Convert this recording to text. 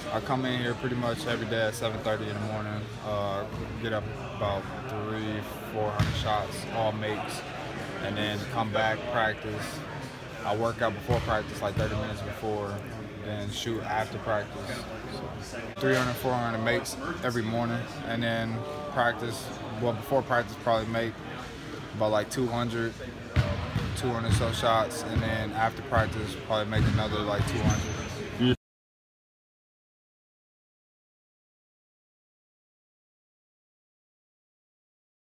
I come in here pretty much every day at 7:30 in the morning. Get up about 300-400 shots, all makes, and then come back, practice. I work out before practice, like 30 minutes before, then shoot after practice. So 300-400 makes every morning, and then practice. Well, before practice, probably make about like 200 so shots, and then after practice, probably make another like 200.